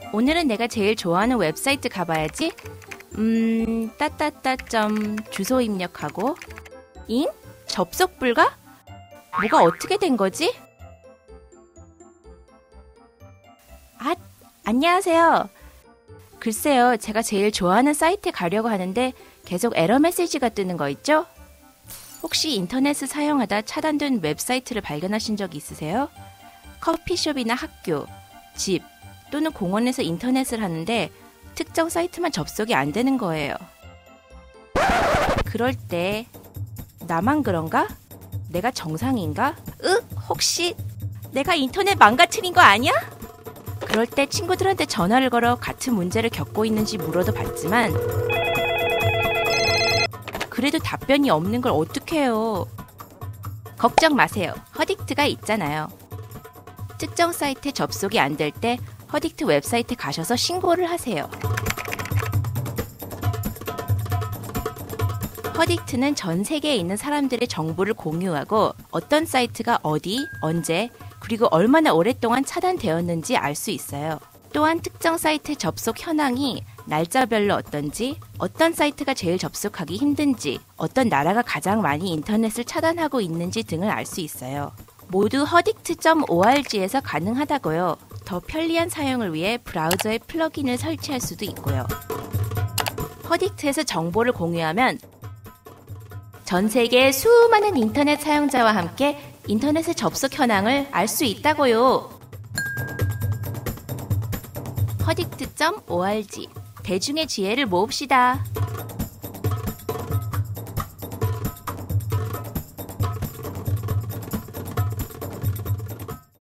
오늘은 내가 제일 좋아하는 웹사이트 가봐야지. 주소 입력하고. 잉? 접속 불가? 뭐가 어떻게 된 거지? 아, 안녕하세요. 글쎄요, 제가 제일 좋아하는 사이트에 가려고 하는데 계속 에러 메시지가 뜨는 거 있죠? 혹시 인터넷을 사용하다 차단된 웹사이트를 발견하신 적 있으세요? 커피숍이나 학교, 집 또는 공원에서 인터넷을 하는데 특정 사이트만 접속이 안 되는 거예요. 그럴 때 나만 그런가? 내가 정상인가? 혹시 내가 인터넷 망가뜨린 거 아니야? 그럴 때 친구들한테 전화를 걸어 같은 문제를 겪고 있는지 물어도 봤지만 그래도 답변이 없는 걸 어떡해요. 걱정 마세요. 허딕트가 있잖아요. 특정 사이트에 접속이 안 될 때 허딕트 웹사이트에 가셔서 신고를 하세요. 허딕트는 전 세계에 있는 사람들의 정보를 공유하고 어떤 사이트가 어디, 언제, 그리고 얼마나 오랫동안 차단되었는지 알 수 있어요. 또한 특정 사이트 접속 현황이 날짜별로 어떤지, 어떤 사이트가 제일 접속하기 힘든지, 어떤 나라가 가장 많이 인터넷을 차단하고 있는지 등을 알 수 있어요. 모두 hodict.org에서 가능하다고요. 더 편리한 사용을 위해 브라우저에 플러긴을 설치할 수도 있고요. 허딕트에서 정보를 공유하면 전 세계의 수많은 인터넷 사용자와 함께 인터넷의 접속 현황을 알 수 있다고요. hodict.org 대중의 지혜를 모읍시다.